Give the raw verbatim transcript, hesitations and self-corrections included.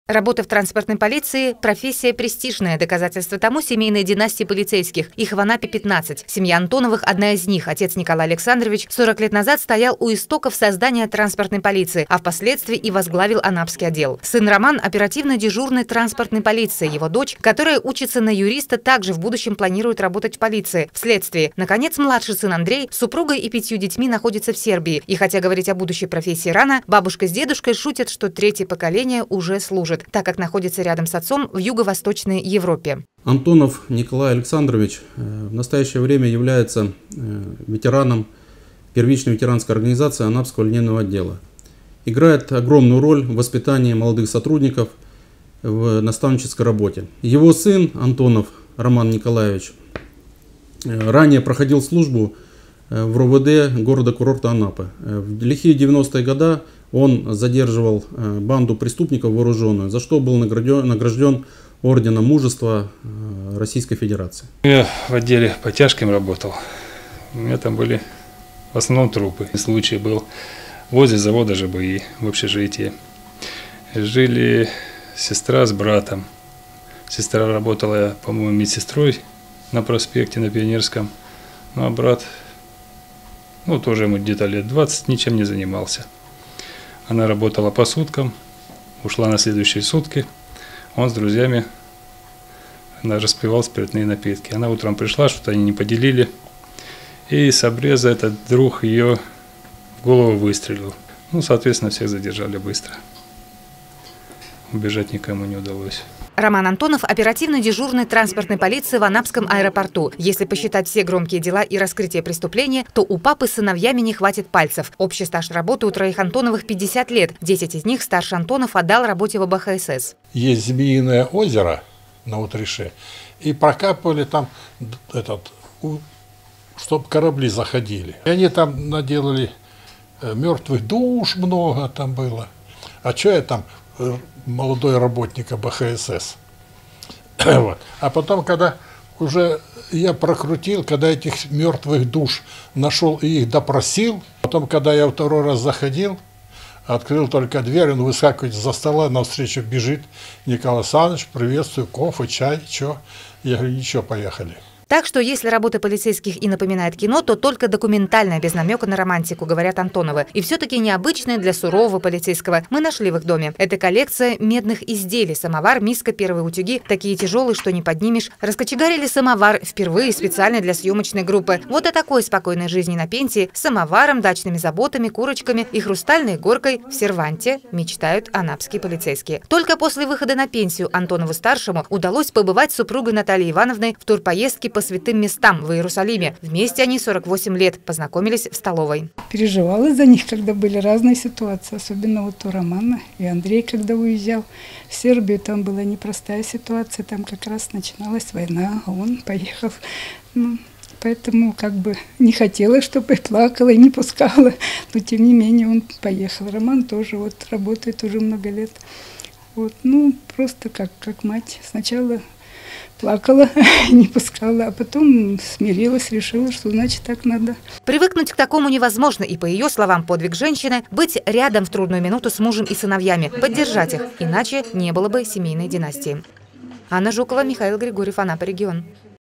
Работа в транспортной полиции – профессия престижная. Доказательство тому – семейные династии полицейских. Их в Анапе пятнадцать. Семья Антоновых – одна из них. Отец Николай Александрович сорок лет назад стоял у истоков создания транспортной полиции, а впоследствии и возглавил Анапский отдел. Сын Роман – оперативно-дежурный транспортной полиции. Его дочь, которая учится на юриста, также в будущем планирует работать в полиции. Вследствие. Наконец, младший сын Андрей с супругой и пятью детьми находится в Сербии. И хотя говорить о будущей профессии рано, бабушка с дедушкой шутят, что третье поколение уже служит, так как находится рядом с отцом в Юго-Восточной Европе. Антонов Николай Александрович в настоящее время является ветераном первичной ветеранской организации Анапского линейного отдела. Играет огромную роль в воспитании молодых сотрудников в наставнической работе. Его сын Антонов Роман Николаевич ранее проходил службу в РОВД города-курорта Анапы. В лихие девяностые годы он задерживал банду преступников вооруженную, за что был награжден, награжден орденом мужества Российской Федерации. Я в отделе по тяжким работал. У меня там были в основном трупы. Случай был возле завода ЖБИ в общежитии. Жили сестра с братом. Сестра работала, по-моему, медсестрой на проспекте, на Пионерском. Ну а брат, ну тоже ему где-то лет двадцать, ничем не занимался. Она работала по суткам, ушла на следующие сутки. Он с друзьями она распивал спиртные напитки. Она утром пришла, что-то они не поделили. И с обреза этот друг ее в голову выстрелил. Ну, соответственно, всех задержали быстро. Убежать никому не удалось. Роман Антонов – оперативно-дежурный транспортной полиции в Анапском аэропорту. Если посчитать все громкие дела и раскрытие преступления, то у папы с сыновьями не хватит пальцев. Общий стаж работы у троих Антоновых пятьдесят лет. десять из них старше Антонов отдал работе в А Бэ Ха Эс Эс. Есть Змеиное озеро на Утрише, и прокапывали там этот, чтобы корабли заходили. И они там наделали мертвых душ, много там было. А что я там... молодой работник А Бэ Ха Эс Эс. Вот. А потом, когда уже я прокрутил, когда этих мертвых душ нашел и их допросил, потом, когда я второй раз заходил, открыл только дверь, он выскакивает за стола, навстречу бежит: Николай Александрович, приветствую, кофе, чай, что? Я говорю, ничего, поехали. Так что, если работа полицейских и напоминает кино, то только документальная, без намека на романтику, говорят Антоновы. И все-таки необычная для сурового полицейского. Мы нашли в их доме. Это коллекция медных изделий. Самовар, миска, первые утюги. Такие тяжелые, что не поднимешь. Раскочегарили самовар впервые специально для съемочной группы. Вот о такой спокойной жизни на пенсии, с самоваром, дачными заботами, курочками и хрустальной горкой в серванте мечтают анапские полицейские. Только после выхода на пенсию Антонову-старшему удалось побывать с супругой Натальей Ивановной в турпоездке по святым местам в Иерусалиме. Вместе они сорок восемь лет, познакомились в столовой. Переживала за них, когда были разные ситуации, особенно вот у Романа и Андрей, когда уезжал в Сербию, там была непростая ситуация, там как раз начиналась война, а он поехал. Ну, поэтому как бы не хотела, чтобы плакала и не пускала, но тем не менее он поехал. Роман тоже вот работает уже много лет. Вот, ну, просто как, как мать. Сначала плакала, не пускала, а потом смирилась, решила, что значит так надо. Привыкнуть к такому невозможно, и по ее словам, подвиг женщины – быть рядом в трудную минуту с мужем и сыновьями, поддержать их, иначе не было бы семейной династии. Анна Жукова, Михаил Григорьев, Анапа, регион.